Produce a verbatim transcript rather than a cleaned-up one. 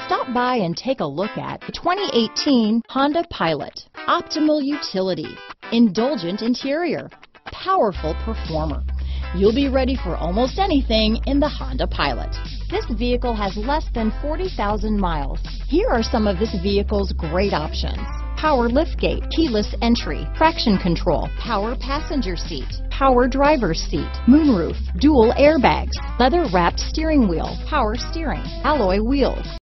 Stop by and take a look at the twenty eighteen Honda Pilot. Optimal utility, indulgent interior, powerful performer. You'll be ready for almost anything in the Honda Pilot. This vehicle has less than forty thousand miles. Here are some of this vehicle's great options: power liftgate, keyless entry, traction control, power passenger seat, power driver's seat, moonroof, dual airbags, leather-wrapped steering wheel, power steering, alloy wheels,